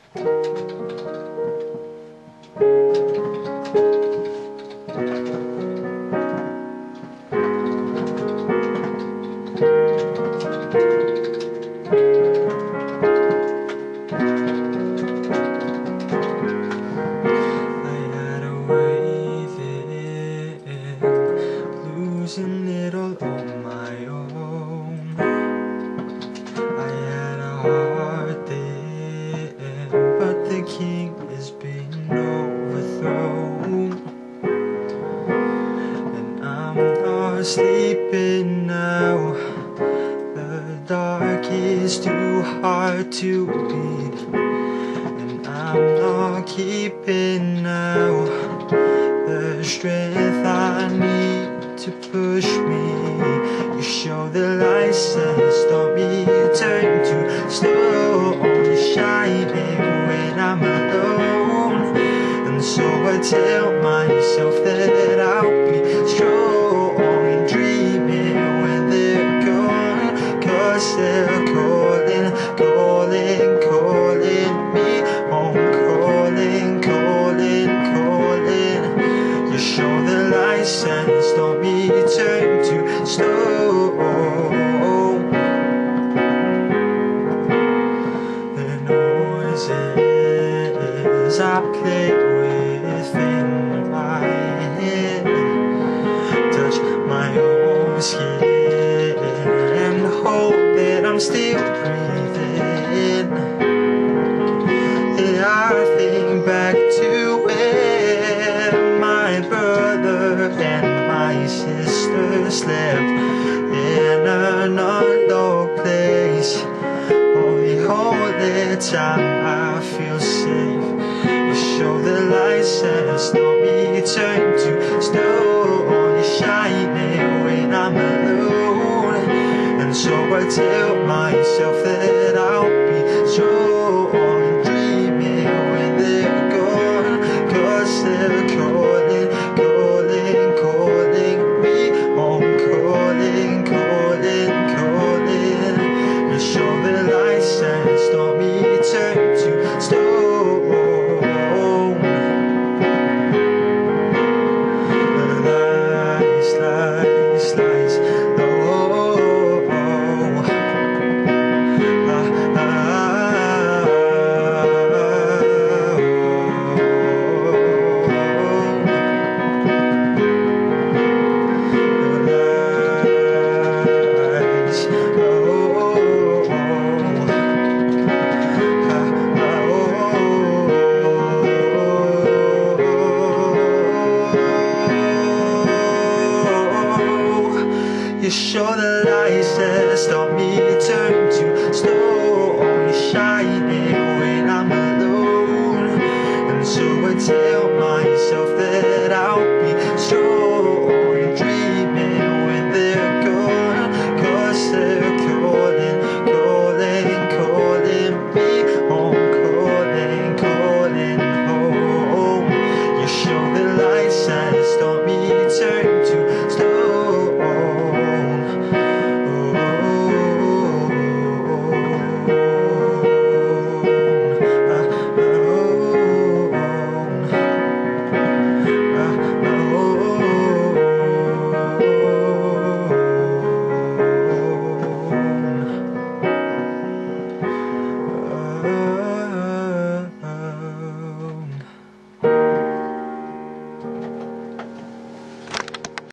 Losing it all on my own. I had a hard day, but the king has been overthrown, and I'm not sleeping now. The dark is too hard to beat, and I'm not keeping now the strength I need to push me. You show the license, don't be turned to stone. Shining when I'm alone, and so I tell myself that I'll be strong and dreaming when they're gone, 'cause they're calling, calling, calling me home, calling, calling, calling. You show the license, don't be turned to stone. The noises I play within my head touch my own skin and hope that I'm still breathing. Yeah, I think back to where my brother and my sister slept in another place. All the time I feel safe. You show the license, don't be turned to stone. You're shining when I'm alone, and so I tell myself that I'll be strong and dreaming when they're gone, 'cause they're calling, calling, calling me home, calling, calling, calling. You show the license, don't be turned to stone. Lies, lies, lies, oh, oh, oh. You show the license, don't be turned to stone. You're shining when I'm alone, and so I tell myself that I'll